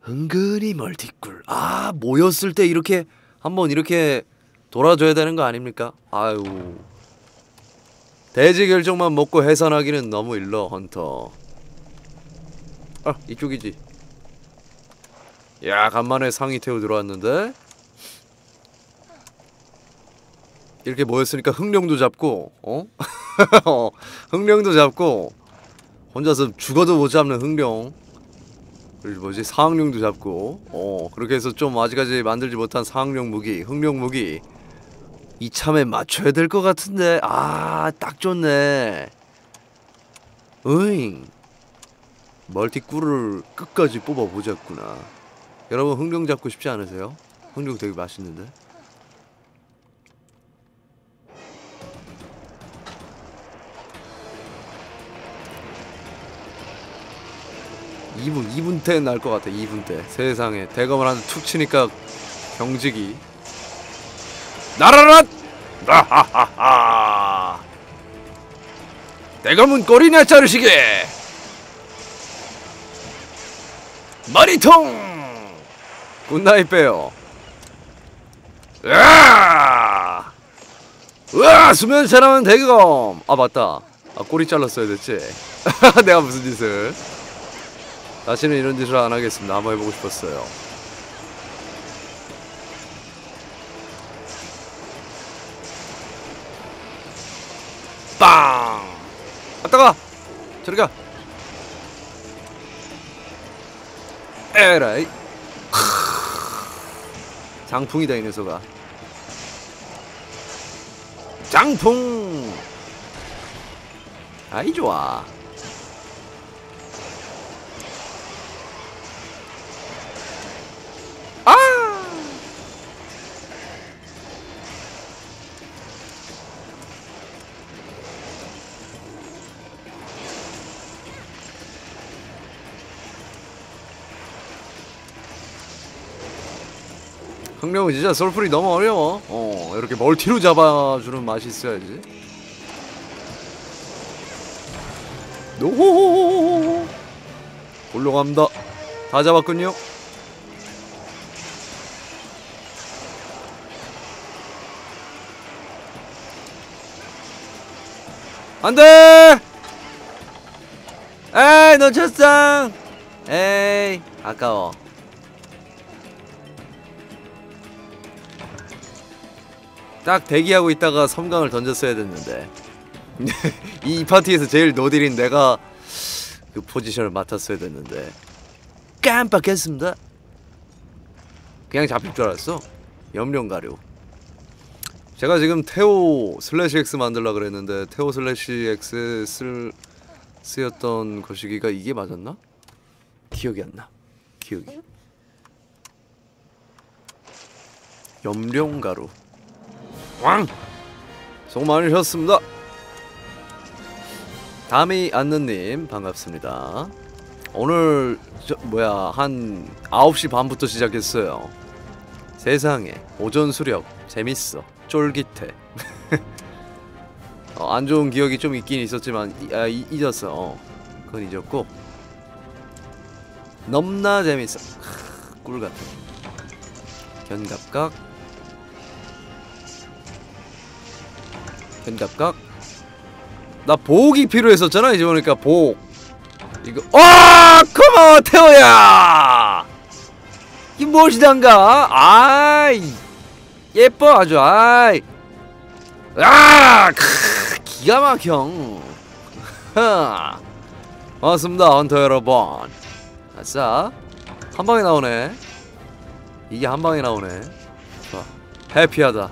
은근히 멀티꿀. 아, 모였을 때 이렇게 한번 이렇게 돌아줘야 되는 거 아닙니까? 아유, 돼지 결정만 먹고 해산하기는 너무 일러. 헌터. 아, 이쪽이지. 야, 간만에 상위 태우 들어왔는데 이렇게 모였으니까 흑룡도 잡고, 어? 흑룡도 잡고, 혼자서 죽어도 못 잡는 흑룡, 그리고 뭐지, 상황룡도 잡고, 그렇게 해서 좀 아직까지 만들지 못한 상황룡 무기, 흑룡 무기 이참에 맞춰야 될 것 같은데. 아, 딱 좋네. 으잉, 멀티꿀을 끝까지 뽑아보자꾸나. 여러분, 흑룡 잡고 싶지 않으세요? 흑룡 되게 맛있는데. 2분 때 날 것 같아. 2분 때. 세상에, 대검을 한 툭 치니까 경직이 나라라! 나하하하! 대검은 꼬리나 자르시게! 머리통! 굿나잇 빼요. 으아! 으아! 수면 사람은 대검! 아, 맞다. 아, 꼬리 잘랐어야 됐지. 내가 무슨 짓을. 다시는 이런 짓을 안 하겠습니다. 한번 해보고 싶었어요. 빵! 왔다가! 저리 가! 에라이! 장풍이다, 이 녀석아. 장풍! 아이, 좋아. 흑룡은 진짜 솔플이 너무 어려워. 이렇게 멀티로 잡아주는 맛이 있어야지. 노호호호호호. 올라갑니다. 다 잡았군요. 안돼! 에이, 놓쳤어. 에이, 아까워. 딱 대기하고 있다가 섬광을 던졌어야 됐는데. 이 파티에서 제일 노딜인 내가 그 포지션을 맡았어야 됐는데 깜빡했습니다. 그냥 잡힐 줄 알았어. 염룡가루. 제가 지금 테오 슬래시 X 만들라 그랬는데 테오 슬래시 X 쓰였던 거시기가 이게 맞았나? 기억이 안 나. 기억이. 염룡가루. 왕! 수고 많으셨습니다. 다미 안느님 반갑습니다. 오늘 한 9시 반부터 시작했어요. 세상에, 오전 수렵 재밌어. 쫄깃해. 안 좋은 기억이 좀 있긴 있었지만 잊었어. 그건 잊었고 넘나 재밌어. 꿀같아. 견갑각. 견갑각. 나 보옥이 필요했었잖아. 이제 보니까 보옥. 이거 고마워 태호야. 이 무엇이단가. 아이 예뻐 아주. 아이 기가 막혀. 반갑습니다 헌터 여러분. 아싸, 한방에 나오네. 이게 한방에 나오네. 좋아, 해피하다.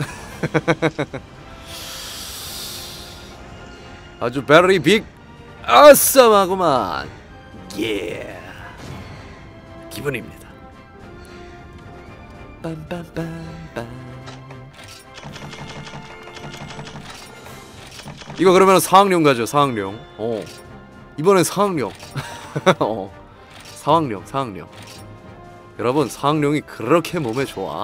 아주 베리 빅 아싸마구만. 예, 기분입니다. 빰빰빰빰. 이거 그러면 사황룡 가죠. 사황룡. 이번엔 사황룡. 사황룡. 여러분, 사황룡이 그렇게 몸에 좋아.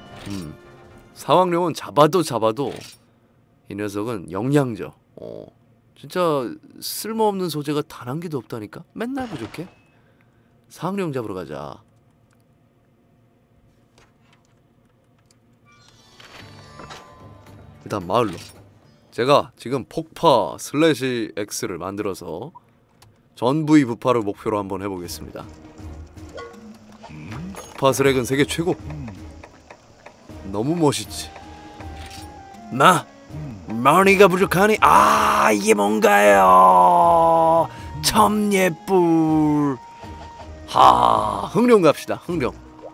사황룡은 잡아도 이 녀석은 영양저. 진짜 쓸모없는 소재가 단 한 개도 없다니까? 맨날 부족해? 사황룡 잡으러 가자. 그 다음 마을로. 제가 지금 폭파 슬래시 X를 만들어서 전부의 부파를 목표로 한번 해보겠습니다. 폭파 스렉은 세계 최고. 너무 멋있지. 머니가 부족하니. 아, 이게 뭔가요? 첨예불. 하, 흥룡 갑시다. 흥룡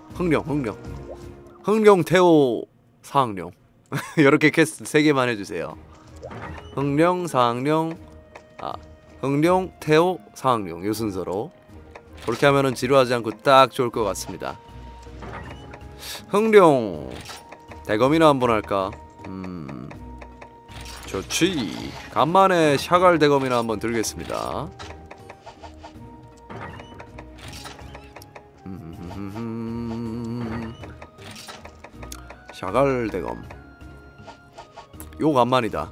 태호 사항룡. 이렇게 캐스트 3개만 해주세요. 흥룡, 사항룡, 흥룡, 태호, 사항룡 요 순서로. 그렇게 하면은 지루하지 않고 딱 좋을 것 같습니다. 흥룡 대검이나 한번 할까? 좋지. 간만에 샤갈 대검이나 한번 들겠습니다. 샤갈 대검 요 간만이다.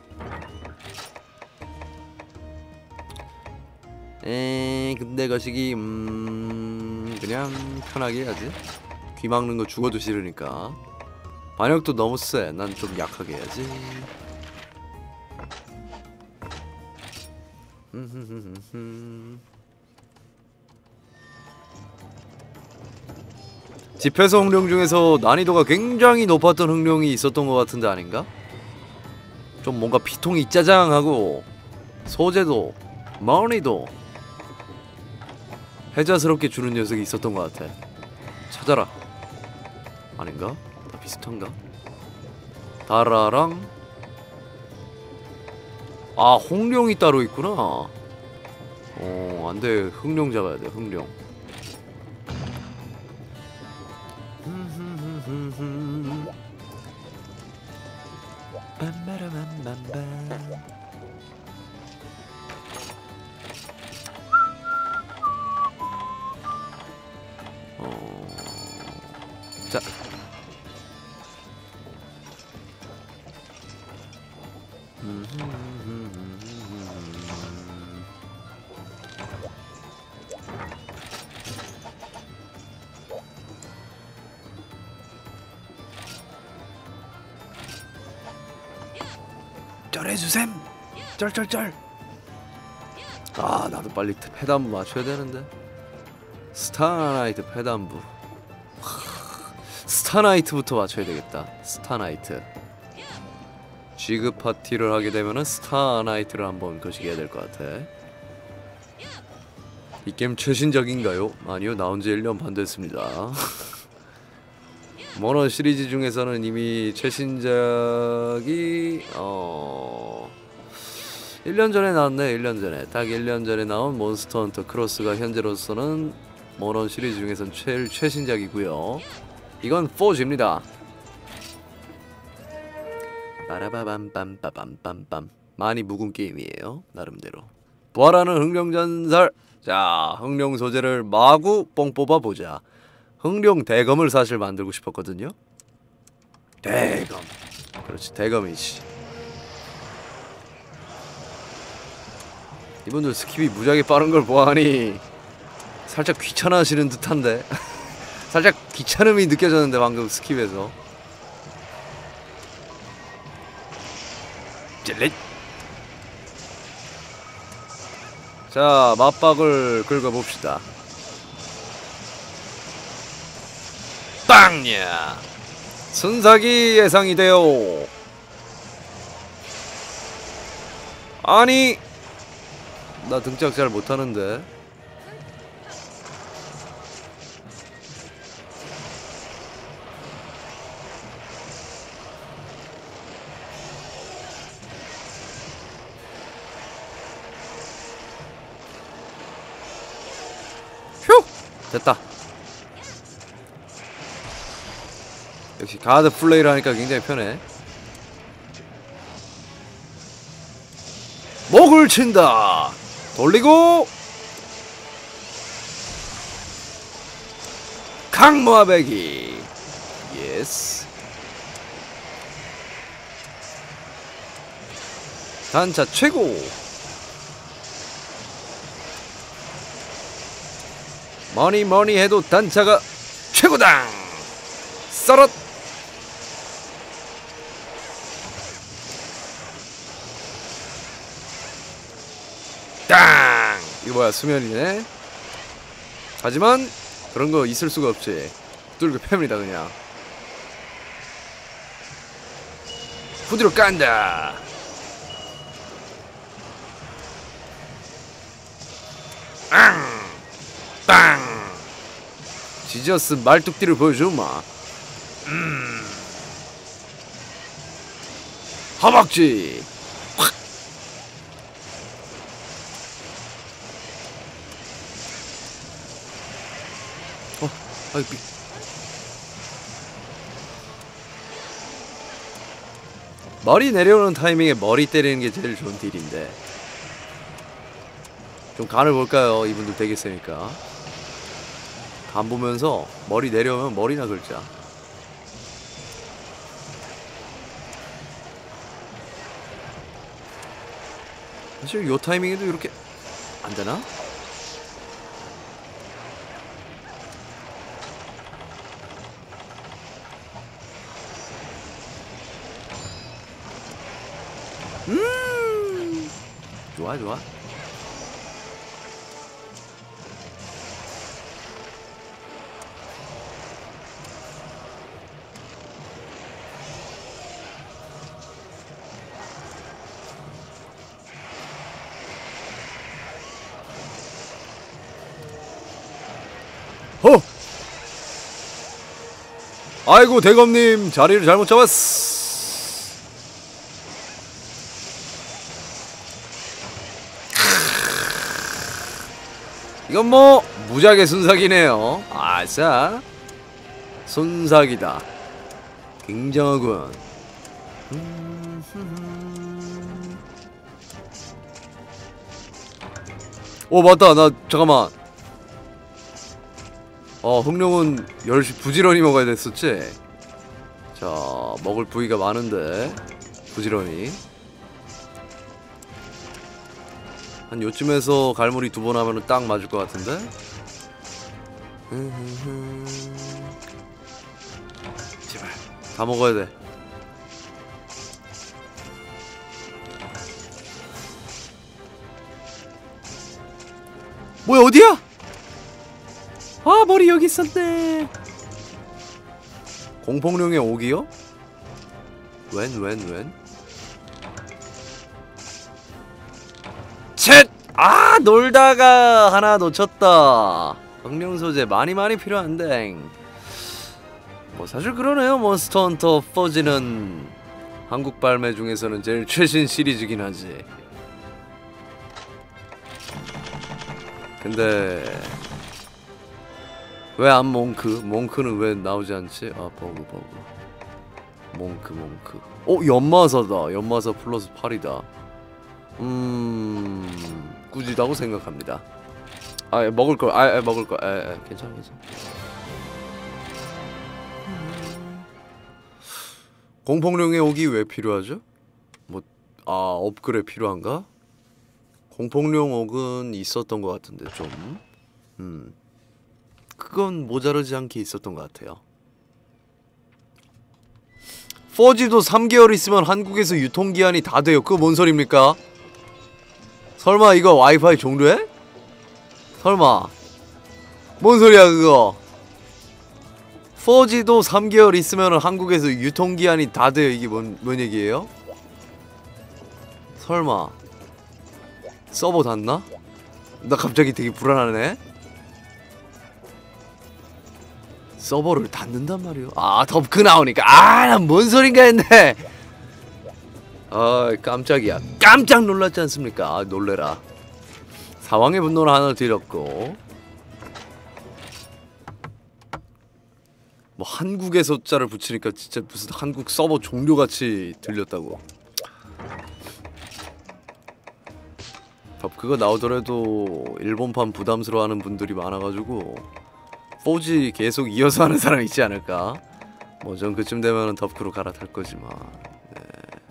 근데 거시기 그냥 편하게 해야지. 귀 막는 거 죽어도 싫으니까. 반역도 너무 세. 난 좀 약하게 해야지. 집회서 흥룡 중에서 난이도가 굉장히 높았던 흥룡이 있었던 것 같은데 아닌가? 좀 뭔가 피통이 짜장하고 소재도 머니도 해자스럽게 주는 녀석이 있었던 것 같아. 찾아라. 아닌가? 다 비슷한가? 다라랑 홍룡이 따로 있구나. 안돼. 흥룡 잡아야 돼. 흥룡. 자. 쩔해주셈. 쩔쩔쩔. 나도 빨리 패단부 맞춰야 되는데. 스타나이트 패단부. 스타나이트부터 맞춰야 되겠다. 스타나이트. 지급 파티를 하게 되면은 스타나이트를 한번 거시기 해야 될 것 같아. 이 게임 최신작인가요? 아니요, 나온지 1년 반 됐습니다. 모넌 시리즈 중에서는 이미 최신작이 1년 전에 나왔네. 1년 전에 딱 1년 전에 나온 몬스터 헌터 크로스가 현재로서는 모넌 시리즈 중에서는 최신작이고요. 이건 4G입니다. 빠라바밤빰빠밤빰빰. 많이 묵은 게임이에요. 나름대로. 부활하는 흥룡전설. 자, 흥룡 소재를 마구 뽕 뽑아보자. 흥룡 대검을 사실 만들고 싶었거든요. 대검. 그렇지, 대검이지. 이분들 스킵이 무지하게 빠른 걸 보아하니 살짝 귀찮아하시는 듯한데. 살짝 귀찮음이 느껴졌는데 방금 스킵에서. 찔릿. 자, 맞박을 긁어봅시다. 빵야. 순삭이 예상이 돼요. 아니, 나 등짝 잘 못하는데. 휴! 됐다. 역시 가드 플레이를 하니까 굉장히 편해. 목을 친다. 돌리고 강모아배기. 예스. 단차 최고. 뭐니 해도 단차가 최고다. 썰었. 뭐야 수면이네. 하지만 그런 거 있을 수가 없지. 뚫고 팹니다 그냥. 후드로 깐다. 빵! 지저스 말뚝띠를 보여주마. 허벅지. 확. 아이 머리 내려오는 타이밍에 머리 때리는 게 제일 좋은 딜인데. 좀 간을 볼까요? 이분들 되게 세니까. 간 보면서 머리 내려오면 머리나 긁자. 사실 요 타이밍에도 이렇게 안 되나? 좋아 좋아. 허! 아이고 대검님 자리를 잘못 잡았어. 이건 뭐 무지하게 순삭이네요. 아싸 순삭이다. 굉장하군. 오 맞다. 나 잠깐만. 흑룡은 10시 부지런히 먹어야 됐었지? 자 먹을 부위가 많은데 부지런히 한 요쯤에서 갈무리 2번 하면은 딱 맞을 것 같은데? 제발 다 먹어야 돼. 뭐야 어디야? 아 머리 여기 있었네. 공폭룡의 옥이요? 웬? 쳇! 아 놀다가 하나 놓쳤다. 흑룡 소재 많이 필요한데. 뭐 사실 그러네요. 몬스터 헌터 4G는 한국 발매 중에서는 제일 최신 시리즈긴 하지. 근데 왜 안 몽크? 몽크는 왜 나오지 않지? 아 버그 몽크 연마사다. 연마사 플러스 8이다. 꾸지다고 생각합니다. 먹을걸. 먹을걸. 괜찮아. 공폭룡의 옥이 왜 필요하죠? 업그레이드 필요한가? 공폭룡 옥은 있었던 것 같은데 좀 그건 모자르지 않게 있었던 것 같아요. 4G도 3개월 있으면 한국에서 유통기한이 다 돼요. 그거 뭔 소리입니까? 설마 이거 와이파이 종료해? 설마 뭔 소리야 그거. 4G도 3개월 있으면 한국에서 유통기한이 다 돼요. 이게 뭔 얘기예요? 설마 서버 닫나? 나 갑자기 되게 불안하네. 서버를 닫는단 말이요? 덥크 나오니까 난 뭔 소린가 했네. 깜짝이야. 깜짝 놀랐지 않습니까? 놀래라. 사왕의 분노를 하나 드렸고 뭐 한국에서 자를 붙이니까 진짜 무슨 한국 서버 종료같이 들렸다고. 그거 나오더라도 일본판 부담스러워하는 분들이 많아가지고 4G 계속 이어서 하는 사람 있지 않을까? 뭐 전 그쯤 되면은 덥크로 갈아탈 거지만. 네.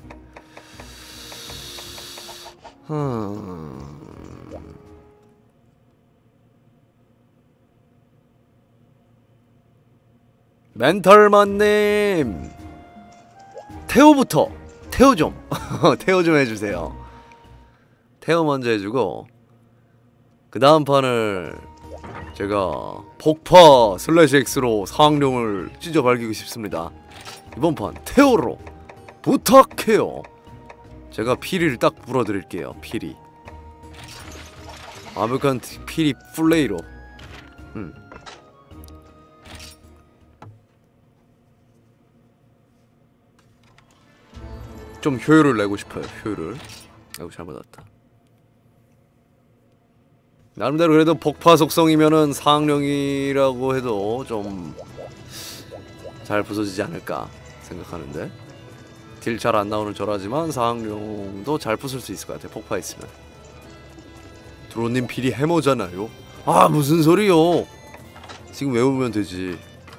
멘털만님 태호부터 태호 좀 태호 좀 해주세요. 태호 먼저 해주고 그 다음 판을 제가 폭파 슬래시 X로 사항룡을 찢어 발기고 싶습니다. 이번 판 테오로 부탁해요. 제가 피리를 딱 불어드릴게요. 피리 완벽한 피리 플레이로. 좀 효율을 내고 싶어요. 효율을. 아이고 잘못 왔다. 나름대로 그래도 폭파 속성이면은 사항령이라고 해도 좀 잘 부서지지 않을까 생각하는데, 딜 잘 안 나오는 저라지만 사항령도 잘 부술 수 있을 것 같아. 폭파 있으면. 드론님 필이 해머잖아요. 아 무슨 소리요? 지금 외우면 되지.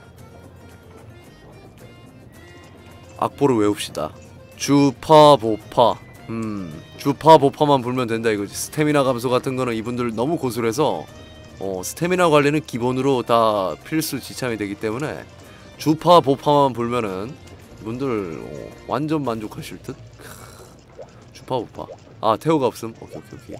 악보를 외웁시다. 주파 보파. 주파 보파만 불면 된다 이거지. 스태미나 감소 같은 거는 이분들 너무 고술해서 스태미나 관리는 기본으로 다 필수 지참이 되기 때문에 주파 보파만 불면은 이분들 완전 만족하실 듯. 주파 보파. 아 태호가 없음. 오케이.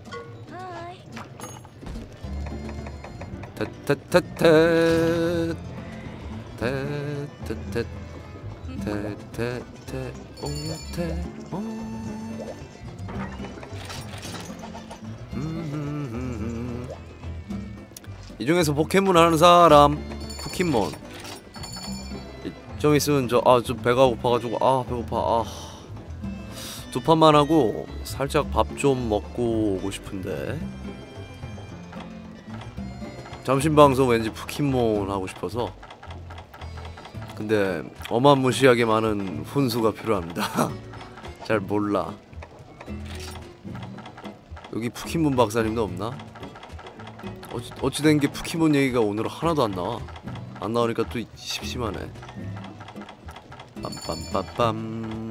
이 중에서 포켓몬 하는 사람 포켓몬 좀 있으면 좀 배가 고파가지고 배고파. 두 판만 하고 살짝 밥 좀 먹고 오고 싶은데, 점심방송 왠지 포켓몬 하고 싶어서. 근데 어마무시하게 많은 훈수가 필요합니다. 잘 몰라. 여기 포켓몬 박사님도 없나? 어찌된 게 포켓몬 얘기가 오늘 하나도 안 나와. 안 나오니까 또 심심하네. 빰빰빰빰.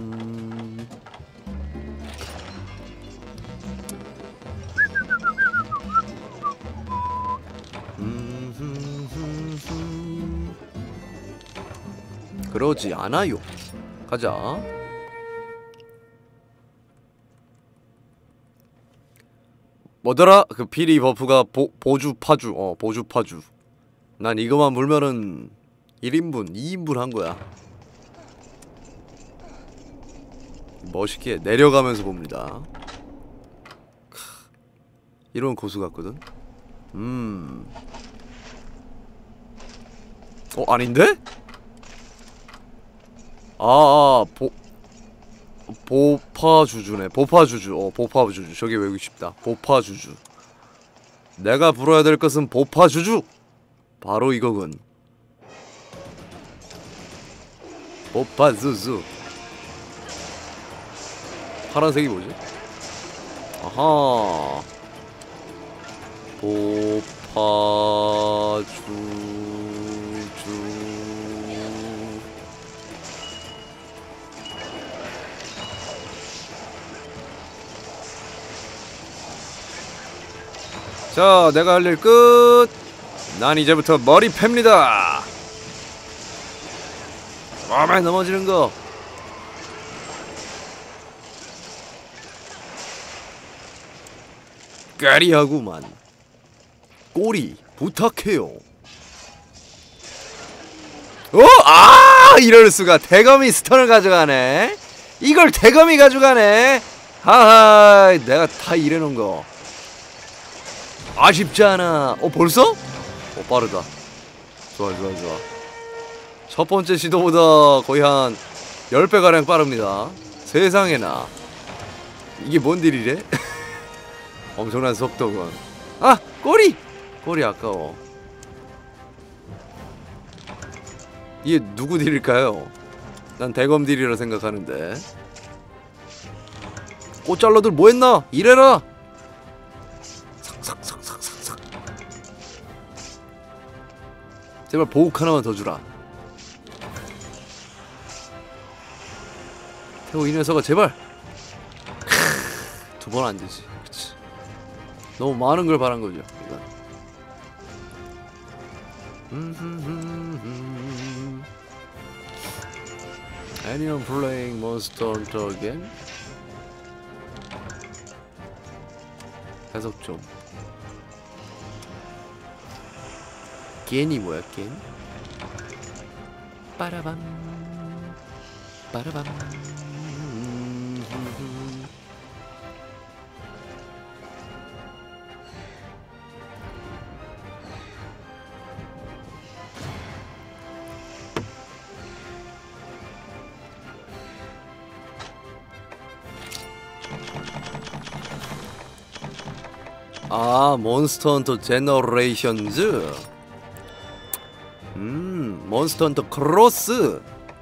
그러지 않아요. 가자. 뭐더라? 그 피리 버프가 보주 파주. 보주 파주. 난 이거만 물면은 1인분, 2인분 한 거야. 멋있게 내려가면서 봅니다. 이런 고수 같거든. 아닌데? 보파주주네. 보파주주. 보파주주. 저게 외우기 쉽다. 보파주주. 내가 불어야 될 것은 보파주주. 바로 이거군. 보파주주. 파란색이 뭐지? 아하. 보파주주. 자, 내가 할 일 끝. 난 이제부터 머리 팹니다. 와만 넘어지는 거. 까리하구만. 꼬리 부탁해요. 이럴 수가. 대검이 스턴을 가져가네. 이걸 대검이 가져가네. 하하, 내가 다 이래놓은 거. 아쉽지 않아. 벌써? 빠르다. 좋아. 첫 번째 시도보다 거의 한 10배가량 빠릅니다. 세상에나. 이게 뭔 딜이래? 엄청난 속도군. 꼬리! 꼬리 아까워. 이게 누구 딜일까요? 난 대검 딜이라 생각하는데. 꽃잘러들 뭐했나? 이래라! 삭삭삭삭삭삭. 제발 보욱 하나만 더 주라. 태호 이 녀석아 제발. 두 번 안 되지. 그치. 너무 많은 걸 바란 거죠. 이건. Anyone playing Monster Hunter again? 해석 좀. 겐이 뭐야 겐? 빠라밤 빠라밤. 아, 몬스터 헌터 제너레이션즈. 몬스터 헌터 크로스.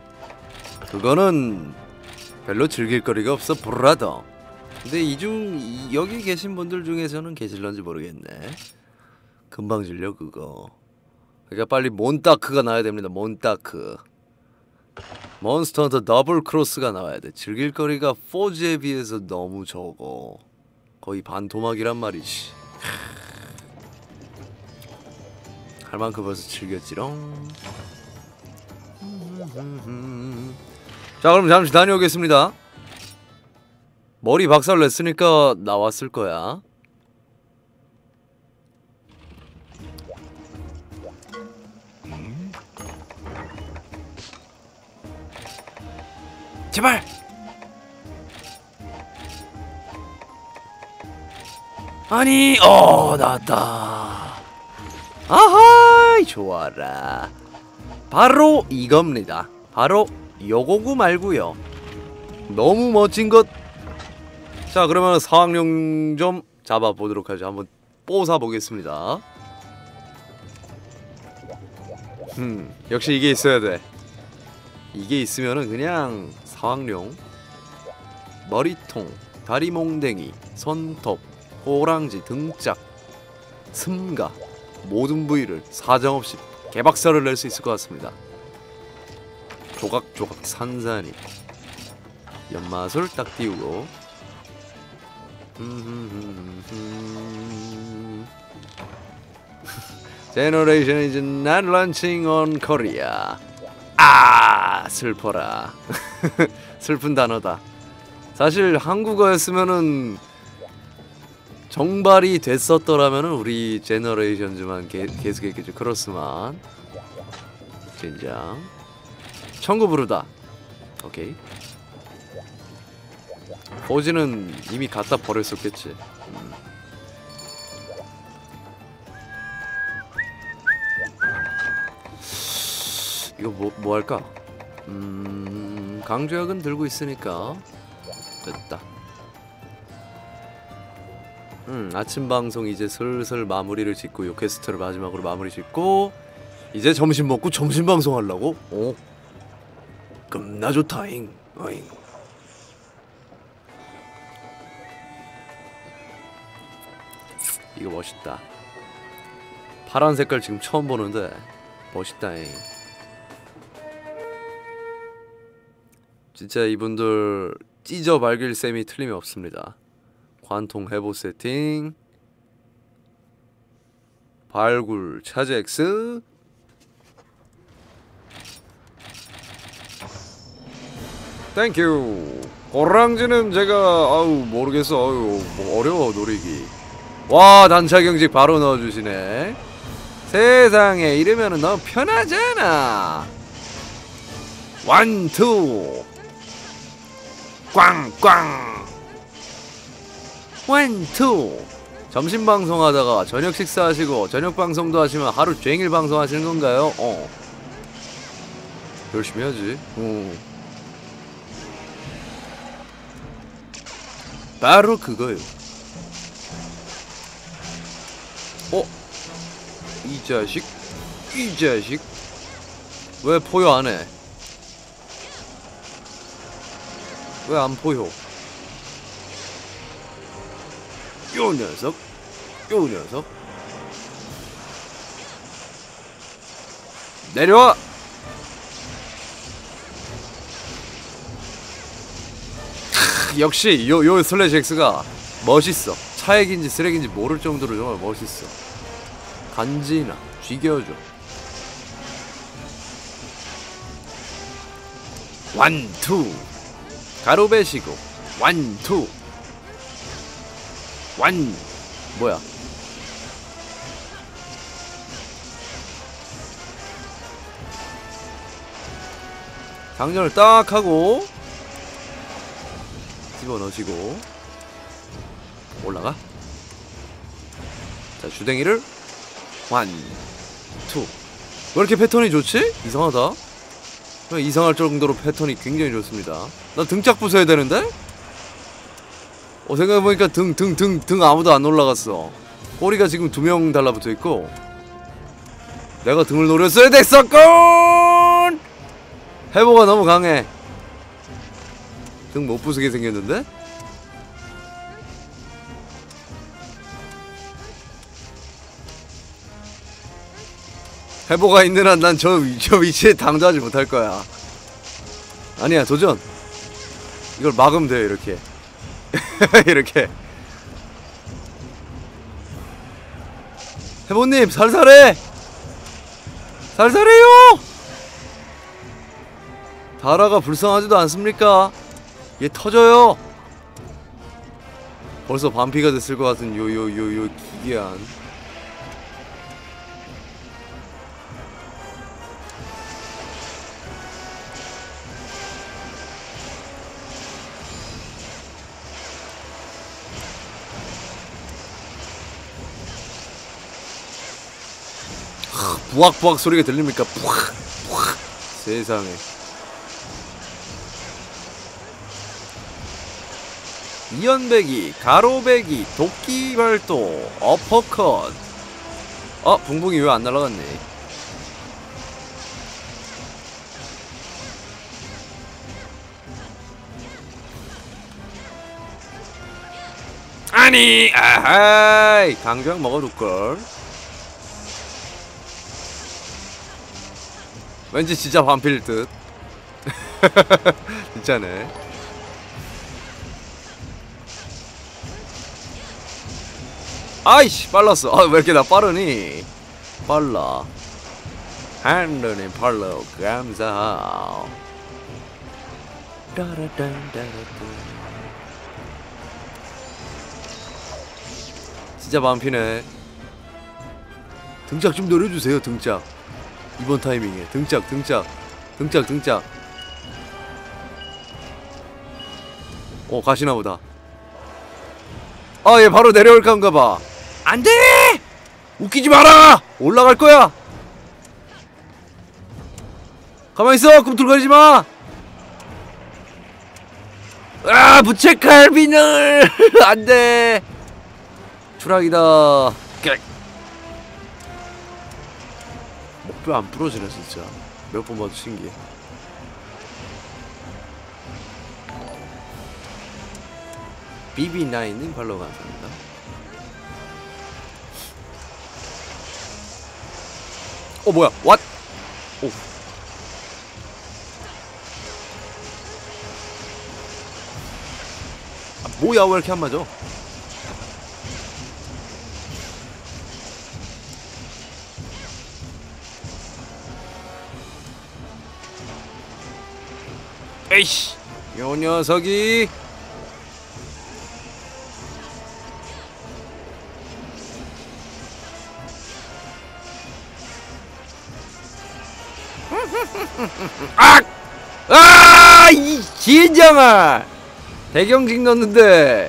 그거는 별로 즐길 거리가 없어 브라더. 근데 여기 계신 분들 중에서는 계실런지 모르겠네. 금방 질려 그거. 그러니까 빨리 몬다크가 나와야 됩니다. 몬다크. 몬스터 헌터 더블 크로스가 나와야 돼. 즐길 거리가 4G에 비해서 너무 적어. 거의 반토막이란 말이지. 할 만큼 벌써 즐겼지롱. 자, 그럼 잠시 다녀오겠습니다. 머리 박살 냈으니까 나왔을 거야. 제발! 아니, 나왔다. 아하이, 좋아라. 바로 이겁니다. 바로 요거구 말고요. 너무 멋진 것. 자, 그러면 사항용 좀 잡아보도록 하죠. 한번 뽀사보겠습니다. 역시 이게 있어야 돼. 이게 있으면은 그냥 사항용, 머리통, 다리몽댕이, 손톱, 호랑지, 등짝, 승가 모든 부위를 사정없이 개박살을 낼 수 있을 것 같습니다. 조각조각 산산이 연마술 딱 띄우고. Generation is not launching on Korea. 아, 슬퍼라. 슬픈 단어다. 사실 한국어였으면은 정발이 됐었더라면은 우리 제너레이션즈만 계속했겠죠. 크로스만 젠장. 청구 부르다. 오케이. 포지는 이미 갖다 버렸었겠지. 이거 뭐 할까? 강조약은 들고 있으니까 됐다. 아침 방송 이제 슬슬 마무리를 짓고 요 퀘스트를 마지막으로 마무리 짓고 이제 점심 먹고 점심 방송 하려고? 겁나 좋다잉. 어잉. 이거 멋있다. 파란 색깔 지금 처음 보는데 멋있다잉. 진짜 이분들 찢어 발길 셈이 틀림이 없습니다. 관통 해보 세팅, 발굴 차지 X, 땡큐. 호랑지는 제가 모르겠어. 뭐 어려워 노리기. 와, 단차 경직 바로 넣어주시네. 세상에, 이러면은 너무 편하잖아. 원투 꽝꽝 원투. 점심 방송하다가 저녁 식사하시고 저녁 방송도 하시면 하루 종일 방송하시는 건가요? 열심히 하지. 바로 그거요. 이 자식, 이 자식, 왜 포효 안 해? 왜 안 포효? 요 녀석, 요 녀석. 내려와. 역시 요 슬래시 X가 멋있어. 차액인지 쓰레기인지 모를 정도로 정말 멋있어. 간지나 쥐겨줘. 원투 가로 베시고 원투 원. 뭐야? 장전을 딱 하고 집어넣으시고 올라가. 자, 주댕이를 완, 투. 왜 이렇게 패턴이 좋지? 이상하다. 이상할 정도로 패턴이 굉장히 좋습니다. 나 등짝 부숴야 되는데? 생각해보니까 등 아무도 안 올라갔어. 꼬리가 지금 2명 달라붙어있고 내가 등을 노렸어야 됐었건! 해보가 너무 강해. 등 못 부수게 생겼는데? 해보가 있는 한 난 저 위치에 당도하지 못할 거야. 아니야, 도전. 이걸 막으면 돼, 이렇게. 이렇게. 해보님, 살살해! 살살해요! 다라가 불쌍하지도 않습니까? 얘 터져요! 벌써 반피가 됐을 것 같은 요 기괴한. 부악부악 소리가 들립니까? 부악 부악. 세상에. 이연배기, 가로배기, 도끼발도, 어퍼컷. 붕붕이 왜 안 날아갔네. 아니, 아하이, 강병 먹어둘걸. 왠지 진짜 반필 듯. 진짜네. 아이씨, 빨랐어. 왜 이렇게 나 빠르니? 빨라. 한눈이 팔로우 감사하오. 진짜 반피네. 등짝 좀 노려주세요. 등짝. 이번 타이밍에 등짝. 가시나보다. 얘 바로 내려올까인가봐. 안돼! 웃기지 마라! 올라갈 거야! 가만있어! 꿈틀거리지마! 부채칼비늘! 안돼! 추락이다. 목뼈 안 부러지네 진짜. 몇 번 봐도 신기해. BB9님 팔로우 감사합니다. 뭐야? 왓? 오. 뭐야, 왜 이렇게 안 맞아? 에이씨, 요 녀석이. 이 진정아! 대경직 넣었는데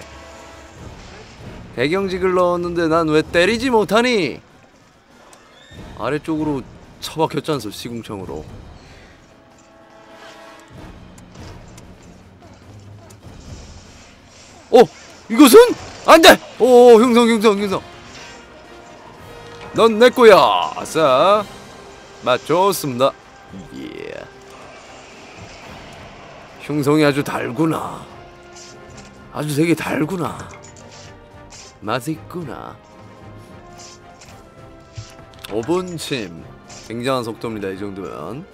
난 왜 때리지 못하니? 아래쪽으로 처박혔잖소, 시궁창으로. 이것은? 안돼! 흉성. 넌 내거야. 아싸. 맛 좋습니다. 예. 흉성이 아주 달구나. 아주 되게 달구나. 맛있구나. 5분침. 굉장한 속도입니다, 이 정도면.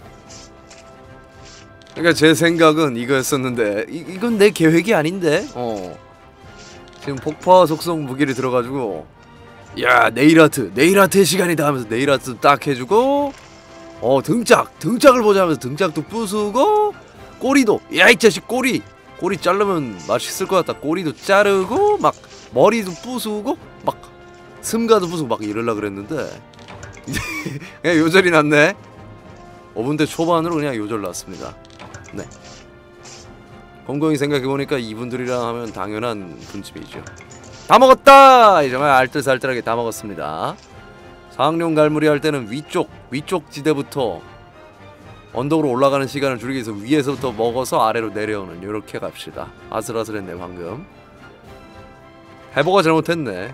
그러니까 제 생각은 이거였었는데 이건 내 계획이 아닌데? 지금 폭파 속성 무기를 들어가지고, 야, 네일아트의 시간이다 하면서 네일아트 딱 해주고, 등짝을 보자 하면서 등짝도 부수고, 꼬리도, 야, 이 자식 꼬리 자르면 맛있을 것 같다. 꼬리도 자르고, 막 머리도 부수고, 막 승가도 부수고 막 이러려 그랬는데 그냥 요절이 났네. 5분대 초반으로 그냥 요절 났습니다. 네. 곰곰이 생각해보니까 이분들이랑 하면 당연한 분집이죠. 다 먹었다! 정말 알뜰살뜰하게 다 먹었습니다. 상룡 갈무리 할 때는 위쪽 지대부터 언덕으로 올라가는 시간을 줄이기 위해서 위에서부터 먹어서 아래로 내려오는 요렇게 갑시다. 아슬아슬했네 방금. 해보가 잘못했네.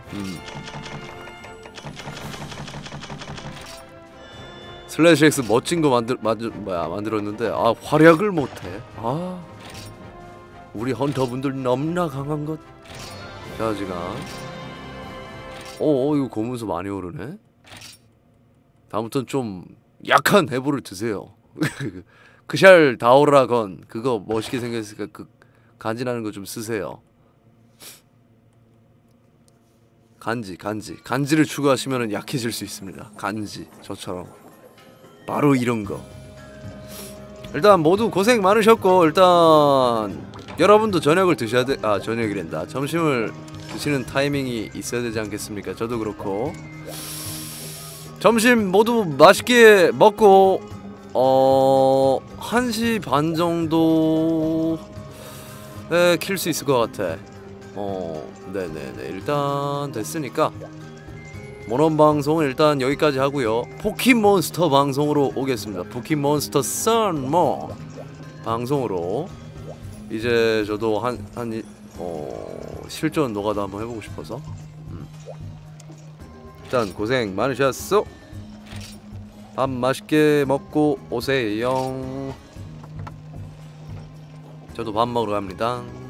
슬래시 X 멋진 거 만들었는데 아 활약을 못해. 아 우리 헌터분들 너무나 강한 것. 자 지금 이거 고문수 많이 오르네. 다음부터는 좀 약한 해보를 드세요. 크샬 다오라건 그거 멋있게 생겼으니까 그 간지나는 거 좀 쓰세요. 간지를 추가하시면 약해질 수 있습니다. 간지 저처럼 바로 이런 거. 일단 모두 고생 많으셨고 일단 여러분도 저녁을 드셔야 돼. 아 저녁이란다. 점심을 드시는 타이밍이 있어야 되지 않겠습니까? 저도 그렇고 점심 모두 맛있게 먹고 1시 반 정도에 킬 수 있을 것 같아. 네네네 일단 됐으니까 모넌 방송은 일단 여기까지 하고요. 포켓몬스터 방송으로 오겠습니다. 포켓몬스터 썬모 방송으로 이제 저도 실전 노가다 한번 해보고 싶어서 일단 고생 많으셨어. 밥 맛있게 먹고 오세요. 저도 밥 먹으러 갑니다.